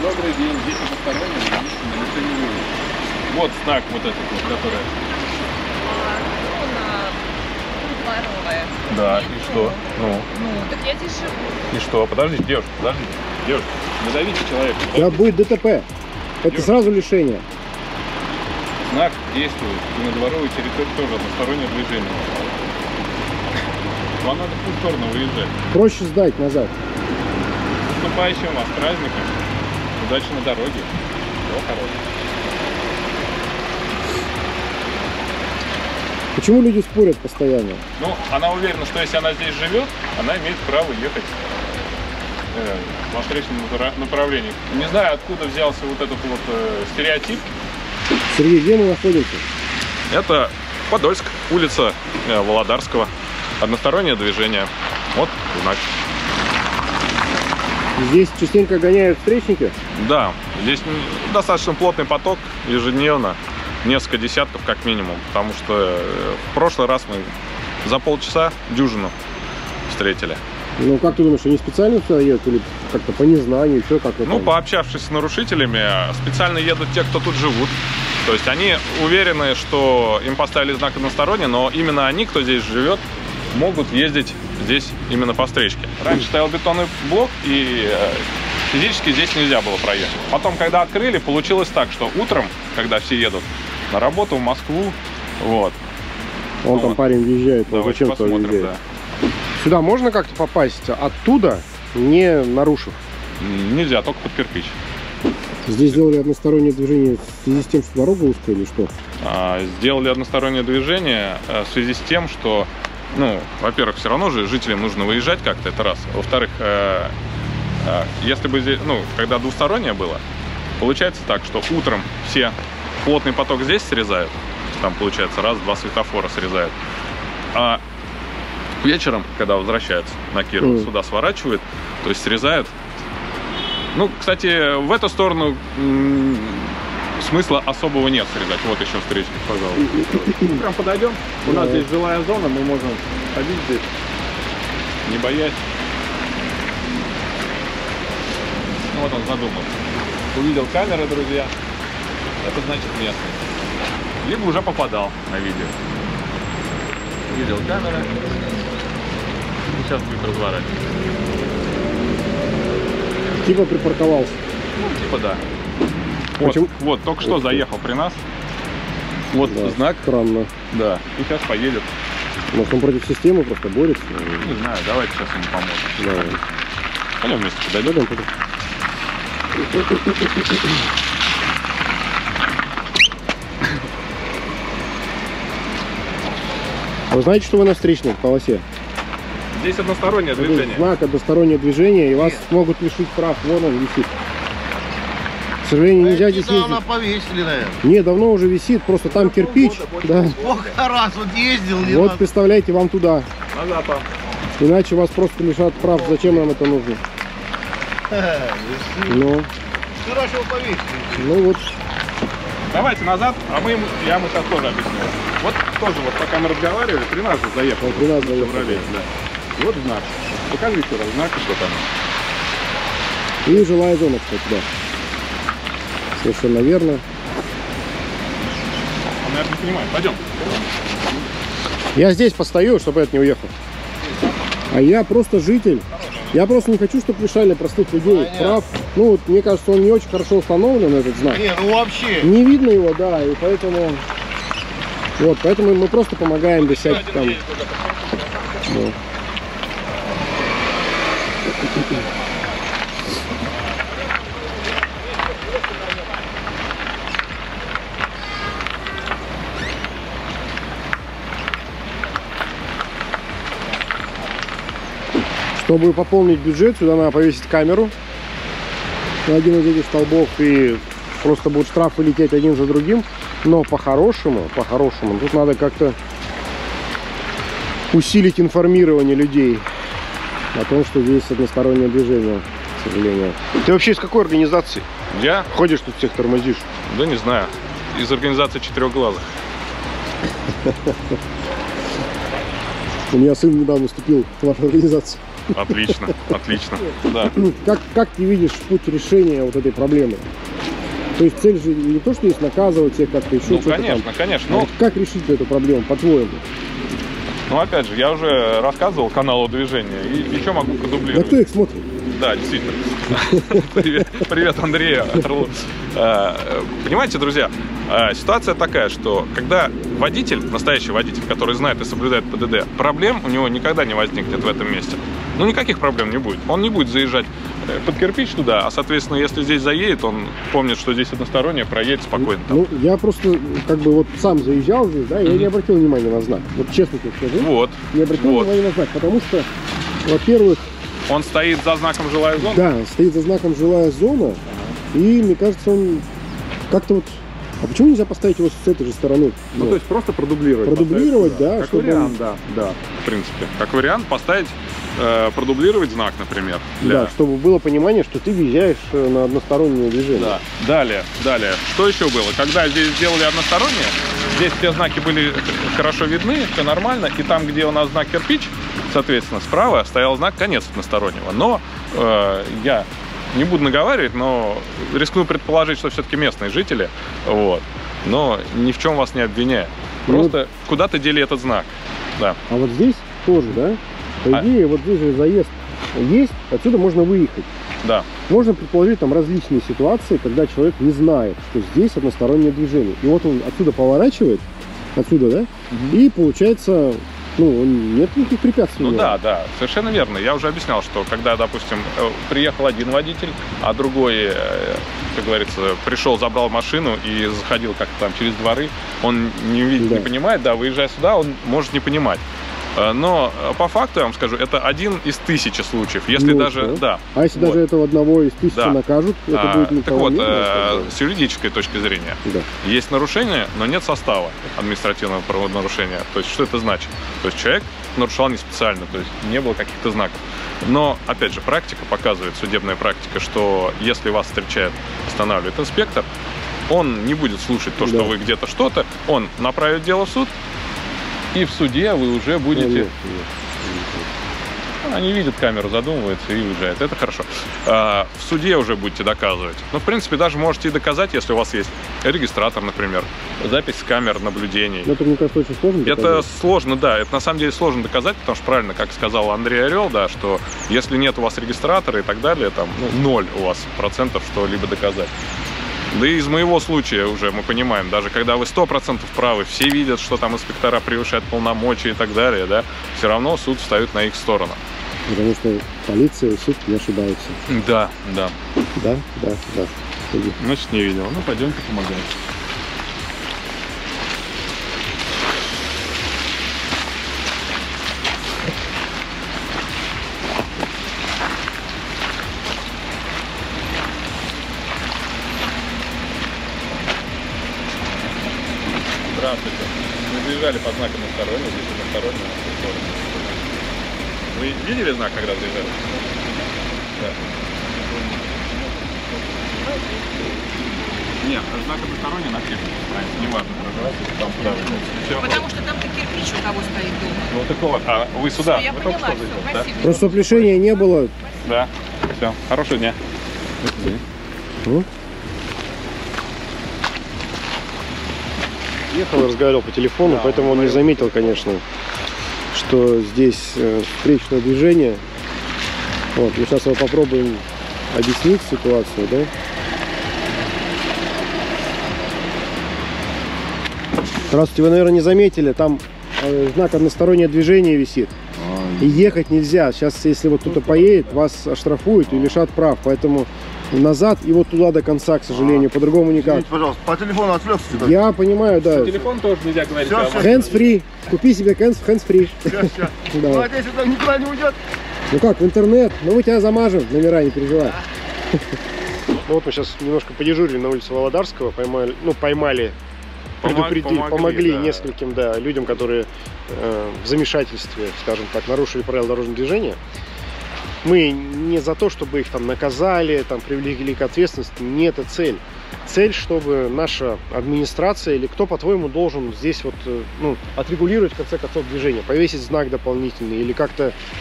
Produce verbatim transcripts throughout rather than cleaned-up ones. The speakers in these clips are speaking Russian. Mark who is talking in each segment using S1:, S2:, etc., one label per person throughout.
S1: Добрый день, здесь односторонний, никто не выйдет. Вот знак вот этот вот, который...
S2: Дворовая.
S1: Да, и что? Ну.
S2: Ну, так я здесь живу.
S1: И что? Подождите, девушка, подождите. Девушка, не давите человека.
S3: Да будет ДТП. Это
S1: Девушка.
S3: сразу лишение.
S1: Знак действует, и на дворовой территории тоже одностороннее движение. Вам надо в ту сторону выезжать.
S3: Проще сдать назад.
S1: С наступающим вас праздником. Удачи на дороге. Всего хорошего.
S3: Почему люди спорят постоянно?
S1: Ну, она уверена, что если она здесь живет, она имеет право ехать э, во встречном направлении. Не знаю, откуда взялся вот этот вот э, стереотип.
S3: Сергей, где мы находимся?
S1: Это Подольск, улица э, Володарского. Одностороннее движение. Вот знак.
S3: Здесь частенько гоняют встречники?
S1: Да, здесь достаточно плотный поток ежедневно. Несколько десятков как минимум. Потому что в прошлый раз мы за полчаса дюжину встретили.
S3: Ну, как ты думаешь, они специально сюда едут или как-то по незнанию, все как-то?
S1: Ну,
S3: там?
S1: пообщавшись с нарушителями, специально едут те, кто тут живут. То есть они уверены, что им поставили знак односторонний, но именно они, кто здесь живет, могут ездить здесь именно по встречке. Раньше стоял бетонный блок, и физически здесь нельзя было проехать. Потом, когда открыли, получилось так, что утром, когда все едут на работу в Москву, вот.
S3: Вон
S1: ну,
S3: там
S1: вот.
S3: парень въезжает, он
S1: Давайте
S3: зачем-то
S1: посмотрим,
S3: въезжает.
S1: да.
S3: Сюда можно как-то попасть оттуда, не нарушив?
S1: Нельзя, только под кирпич.
S3: Здесь сделали одностороннее движение в связи с тем, что дорога узкая или что?
S1: А, сделали одностороннее движение в связи с тем, что, ну, во-первых, все равно же жителям нужно выезжать как-то, это раз. Во-вторых, э, э, если бы здесь, ну, когда двустороннее было, получается так, что утром все плотный поток здесь срезают, там получается раз-два светофора срезают, а вечером, когда возвращаются на Кирова, mm. сюда сворачивают, то есть срезают. Ну, кстати, в эту сторону смысла особого нет срезать. Вот еще встречки, пожалуйста. Мы прям подойдем. У нас здесь жилая зона, мы можем ходить здесь, не боясь. Ну, вот он задумался. Увидел камеры, друзья. Это значит местный. Либо уже попадал на видео. Видел камеры. И сейчас будет разворачивать.
S3: Типа припарковался.
S1: Ну, типа да. Вот, вот, только что заехал при нас. Вот да, знак.
S3: Странно.
S1: Да. И сейчас поедет.
S3: Может, он против системы просто борется?
S1: Не знаю, давайте сейчас ему поможем.
S3: Давай.
S1: Пойдем вместе подойдем.
S3: Пойдем, Вы знаете, что вы на встречной полосе?
S1: Здесь одностороннее движение.
S3: Знак одностороннее движение, и вас могут лишить прав. Вон он висит. К сожалению, нельзя здесь ездить.
S4: Недавно повесили, наверное.
S3: Не, давно уже висит, просто там кирпич. Да.
S4: Сколько раз вот ездил, не
S3: Вот
S4: надо.
S3: представляете, вам туда.
S1: Назад, а.
S3: Иначе вас просто лишат прав. Зачем нам это нужно? Ну,
S4: Вчера его повесили.
S3: ну вот.
S1: Давайте назад, а мы ему, я ему сейчас тоже объясню. Вот тоже, вот пока мы разговаривали, при нас же заехал.
S3: При нас заехал.
S1: Да. И вот знак. Покажи еще раз знак, что там.
S3: И жилая зона, кстати, да. Совершенно верно.
S1: Он, наверное, не понимает. Пойдем.
S3: Я здесь постою, чтобы это не уехал. А я просто житель. Я просто не хочу, чтобы лишали простых людей
S4: Понятно.
S3: прав. Ну, вот, мне кажется, он не очень хорошо установлен, этот знак.
S4: Не, ну вообще.
S3: Не видно его, да, и поэтому... Вот, поэтому мы просто помогаем без всяких там... Да. Чтобы пополнить бюджет, сюда надо повесить камеру на один из этих столбов, и просто будут штрафы лететь один за другим. Но по-хорошему, по-хорошему, тут надо как-то усилить информирование людей о том, что здесь одностороннее движение, к сожалению. Ты вообще из какой организации?
S1: Я?
S3: Ходишь тут, всех тормозишь?
S1: Да не знаю. Из организации четырехглазых.
S3: У меня сын недавно вступил в вашу организацию.
S1: Отлично, отлично. Да.
S3: Как, как ты видишь путь решения вот этой проблемы? То есть цель же не то, что есть наказывать всех как-то еще.
S1: Ну,
S3: что-то
S1: конечно,
S3: там.
S1: конечно.
S3: А
S1: Ну,
S3: вот как решить эту проблему, по-твоему?
S1: ну, опять же, я уже рассказывал каналу движения, и еще могу
S3: Да
S1: продублировать.
S3: кто их смотрит?
S1: Да, действительно. Привет, привет, Андрей Орлов. Э, Понимаете, друзья, э, ситуация такая, что когда водитель, настоящий водитель, который знает и соблюдает ПДД, проблем у него никогда не возникнет в этом месте. Ну, никаких проблем не будет. Он не будет заезжать э, под кирпич туда, а, соответственно, если здесь заедет, он помнит, что здесь одностороннее, проедет спокойно. там.
S3: Ну, я просто как бы вот сам заезжал здесь, да, я
S1: Мгм.
S3: не обратил внимания на знак. Вот честно тебе скажу,
S1: Вот.
S3: не обратил
S1: вот.
S3: внимания на знак, потому что, во-первых,
S1: Он стоит за знаком «Жилая зона».
S3: да, стоит за знаком жилая зона, и мне кажется, он как-то вот... А почему нельзя поставить его с этой же стороны?
S1: Ну, то есть просто продублировать.
S3: Продублировать,
S1: поставить,
S3: да,
S1: Как
S3: чтобы
S1: вариант,
S3: он-
S1: да, да. В принципе. Как вариант поставить, э, продублировать знак, например. для-
S3: Да, чтобы было понимание, что ты въезжаешь э, на одностороннее движение.
S1: Да. Далее, далее. Что еще было? Когда здесь сделали одностороннее, здесь все знаки были хорошо видны, все нормально. И там, где у нас знак кирпич, соответственно, справа стоял знак конец одностороннего. Но э, я не буду наговаривать, но рискну предположить, что все-таки местные жители. Вот. Но ни в чем вас не обвиняю.
S3: Ну,
S1: Просто куда-то дели этот знак. Да.
S3: А вот здесь тоже, да? По
S1: А-
S3: идее, вот здесь же заезд есть, отсюда можно выехать.
S1: Да.
S3: Можно предположить там различные ситуации, когда человек не знает, что здесь одностороннее движение. И вот он отсюда поворачивает, отсюда, да? И получается, ну, нет никаких препятствий.
S1: Ну
S3: у него.
S1: да, да, совершенно верно. Я уже объяснял, что когда, допустим, э, приехал один водитель, а другой, э, как говорится, пришел, забрал машину и заходил как-то там через дворы, он не видит,
S3: Да.
S1: не понимает, да, выезжая сюда, он может не понимать. Э, Но э, по факту, я вам скажу, это один из тысячи случаев. Если
S3: Ну,
S1: даже,
S3: да.
S1: да.
S3: А если
S1: вот.
S3: даже этого одного из тысячи
S1: Да.
S3: накажут, это
S1: А,
S3: будет
S1: так
S3: никого
S1: вот,
S3: не
S1: э,
S3: было,
S1: с юридической точки зрения,
S3: да.
S1: есть нарушение, но нет состава административного правонарушения. То есть, что это значит? То есть, человек нарушал не специально, то есть, не было каких-то знаков. Но, опять же, практика показывает, судебная практика, что если вас встречает, останавливает инспектор, он не будет слушать то, что
S3: Да.
S1: вы где-то что-то, он направит дело в суд, и в суде вы уже будете...
S3: Ну, нет,
S1: Они видят камеру, задумываются и уезжают. Это хорошо. А, в суде уже будете доказывать. Ну, в принципе, даже можете и доказать, если у вас есть регистратор, например, запись с камер наблюдений.
S3: Но это, мне кажется, очень сложно.
S1: Это
S3: доказать.
S1: сложно, да, это на самом деле сложно доказать, потому что правильно, как сказал Андрей Орел, да, что если нет у вас регистратора и так далее, там, ну, ноль у вас процентов что-либо доказать. Да и из моего случая уже мы понимаем, даже когда вы сто процентов правы, все видят, что там инспектора превышают полномочия и так далее, да, все равно суд встает на их сторону.
S3: Потому что полиция и суд не ошибаются.
S1: Да, да.
S3: Да, да, да. Иди.
S1: Значит, не видел. Ну, пойдемте помогать. Здравствуйте. Мы заезжали под знаком односторонний, здесь односторонний. Вы видели знак, когда заезжали? Да. Нет, знак односторонний на всех странице, неважно, называется, там куда вы идете.
S2: Потому что там-то кирпич у кого стоит дома.
S1: Ну такого. А вы сюда?
S2: Всё, я
S1: Вы только
S2: поняла,
S1: что
S2: все,
S1: заехали, да?
S2: спасибо.
S3: Просто чтоб лишения не было.
S1: Да. Все. Хорошего дня.
S3: Ну. Ехал и разговаривал по телефону,
S1: Да,
S3: поэтому он не заметил, конечно, что здесь э, встречное движение. Вот, мы сейчас его попробуем объяснить ситуацию, да? Здравствуйте, вы, наверное, не заметили, там э, знак одностороннее движение висит. И ехать нельзя. Сейчас, если вот кто-то поедет, вас оштрафуют и лишат прав. Поэтому назад и вот туда до конца, к сожалению, по-другому никак.
S4: Извините, пожалуйста, по телефону отвлекся. сюда.
S3: Я понимаю, да.
S1: Телефон тоже нельзя говорить.
S4: Всё,
S1: а
S4: всё.
S1: машина-
S3: Hands free. Купи себе hands, hands free.
S4: Сейчас, сейчас.
S3: Да.
S4: Надеюсь, это никуда не уйдет.
S3: Ну как, в интернет? Ну мы тебя замажем, номера, не переживай. Ну вот мы сейчас немножко подежурили на улице Володарского, поймали, ну поймали,
S1: Помог-
S3: предупредили,
S1: помогли,
S3: помогли
S1: да.
S3: нескольким, да, людям, которые э, в замешательстве, скажем так, нарушили правила дорожного движения. Мы не за то, чтобы их там наказали, там привлекли к ответственности, не это цель. Цель, чтобы наша администрация или кто, по-твоему, должен здесь вот, э, ну, отрегулировать в конце концов движение, повесить знак дополнительный или как-то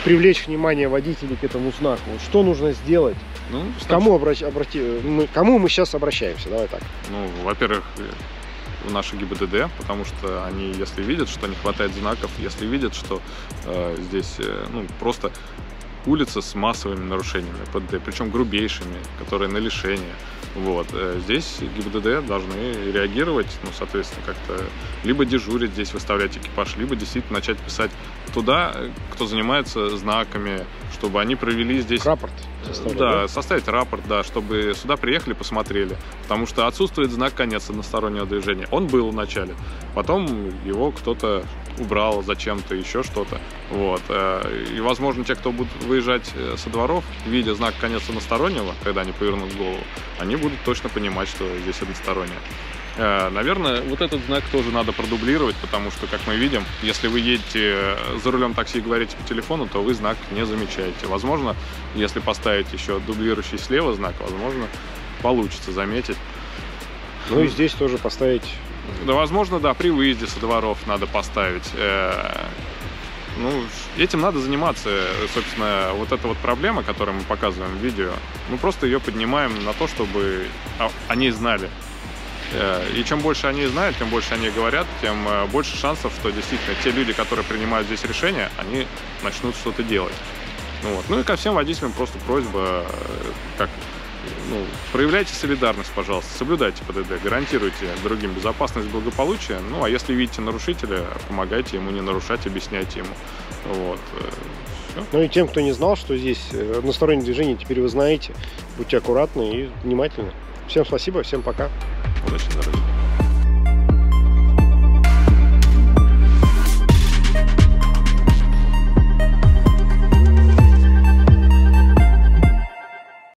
S3: привлечь внимание водителей к этому знаку? Вот что нужно сделать?
S1: Ну,
S3: К кому, обращ... обрати... мы... кому мы сейчас обращаемся? Давай так.
S1: Ну, во-первых, в наши ГИБДД, потому что они, если видят, что не хватает знаков, если видят, что э, здесь э, ну, просто улица с массовыми нарушениями ПДД, причем грубейшими, которые на лишение. Вот. Здесь ГИБДД должны реагировать, ну, соответственно, как-то либо дежурить здесь, выставлять экипаж, либо действительно начать писать туда, кто занимается знаками, чтобы они провели здесь...
S3: Рапорт составить,
S1: да,
S3: да?
S1: составить рапорт, да, чтобы сюда приехали, посмотрели. Потому что отсутствует знак конец одностороннего движения. Он был в начале, потом его кто-то убрал зачем-то, еще что-то. Вот. И, возможно, те, кто будут выезжать со дворов, видя знак конец одностороннего, когда они повернут голову, они будут точно понимать, что здесь одностороннее. Наверное, вот этот знак тоже надо продублировать, потому что, как мы видим, если вы едете за рулем такси и говорите по телефону, то вы знак не замечаете. Возможно, если поставить еще дублирующий слева знак, возможно, получится заметить.
S3: Ну и здесь тоже поставить...
S1: Да, возможно, да, при выезде со дворов надо поставить. Ну, этим надо заниматься. Собственно, вот эта вот проблема, которую мы показываем в видео, мы просто ее поднимаем на то, чтобы о ней знали. И чем больше они знают, тем больше они говорят, тем больше шансов, что действительно те люди, которые принимают здесь решения, они начнут что-то делать. Вот. Ну и ко всем водителям просто просьба, как, ну, проявляйте солидарность, пожалуйста, соблюдайте ПДД, гарантируйте другим безопасность, благополучие. Ну а если видите нарушителя, помогайте ему не нарушать, объясняйте ему. Вот. Все.
S3: Ну и тем, кто не знал, что здесь одностороннее движение, теперь вы знаете. Будьте аккуратны и внимательны. Всем спасибо, всем пока.
S1: Удачи, дорогие.